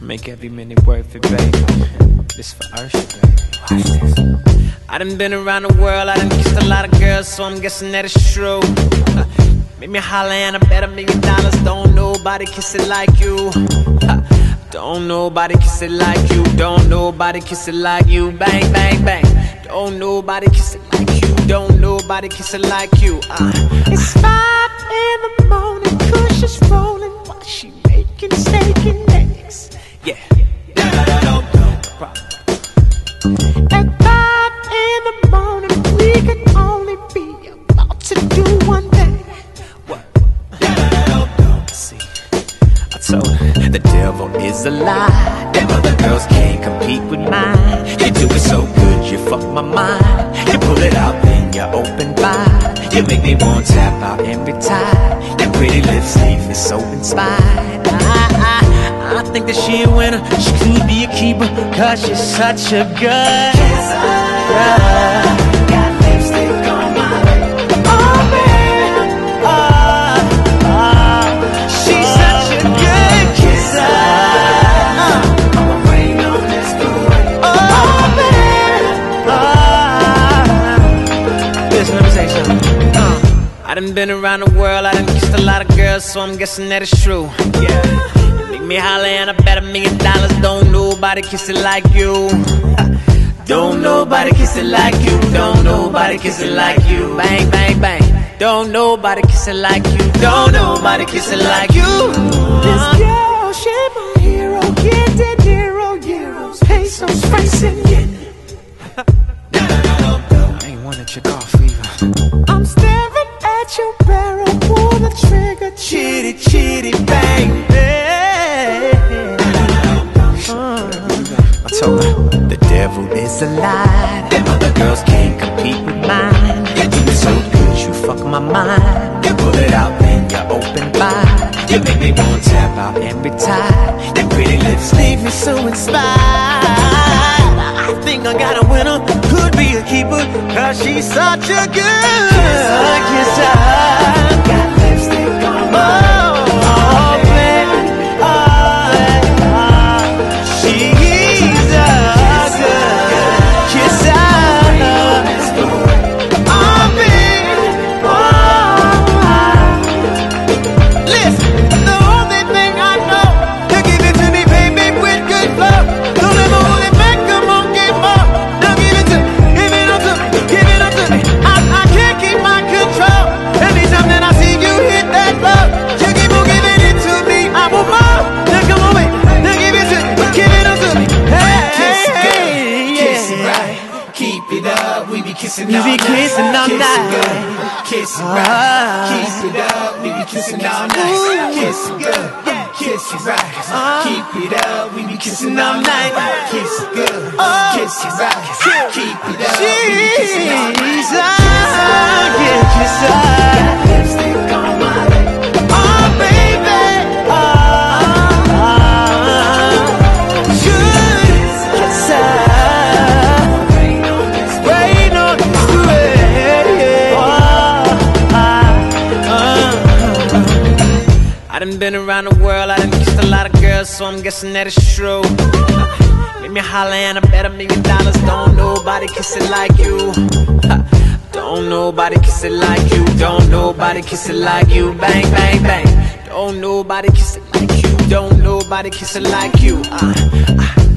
Make every minute worth it, baby. This for Ursha, baby. Watch this. I done been around the world, I done kissed a lot of girls, so I'm guessing that it's true. Make me holler and I bet $1 million. Don't nobody kiss it like you. Don't nobody kiss it like you. Don't nobody kiss it like you. Bang, bang, bang. Don't nobody kiss it like you. Don't nobody kiss it like you. It's 5 in the morning, Kush is rolling while she making steak and eggs. Yeah. No problem. At 5 in the morning, we can only be about to do one thing. What? See, I told her the devil is a lie. Them other girls can't compete with mine. You do it so good, you fuck my mind. You pull it out, then you open wide. You make me want to tap out every time. Your pretty lips leave me so inspired. I think that she a winner. She could be a keeper, cause she's such a good kisser. Got lipstick on my lip. Oh man, she's such a good kisser. I'ma rain on this parade. Oh man, listen, let me say something. I done been around the world, I done kissed a lot of girls, so I'm guessing that it's true. Yeah. Me holler and I bet $1 million. Don't nobody kiss it like you. Don't nobody kiss it like you. Don't nobody kiss it like you. Bang, bang, bang. Don't nobody kiss it like you. Don't nobody kiss it like you. This girl, she my hero. Get that euros, pesos, francs and yen. I ain't wanna check off either. I'm staring at your barrel, pull the trigger, chitty, chitty, bang, bang. I told her the devil is a lie. Them other girls can't compete with mine. You do it so good, you fuck my mind. You pull it out, then you open wide. You make me want to tap out every time. Your pretty lips leave me so inspired. I think I got a winner, could be a keeper, cause she's such a good kisser. Got lipstick on my we be kissing all night. Kiss it right, keep it up. We be kissing all night. Kiss it good, kiss it right. Keep it up. We be kissing all night. Kiss it good, kiss it right. Keep it up. We be kissing all night. Kiss it. Got lipstick on my lip. Oh baby. I done been around the world, I done kissed a lot of girls, so I'm guessing that it's true. Make me holler and I bet $1 million. Don't nobody kiss it like you. Don't nobody kiss it like you. Don't nobody kiss it like you. Bang, bang, bang. Don't nobody kiss it like you. Don't nobody kiss it like you.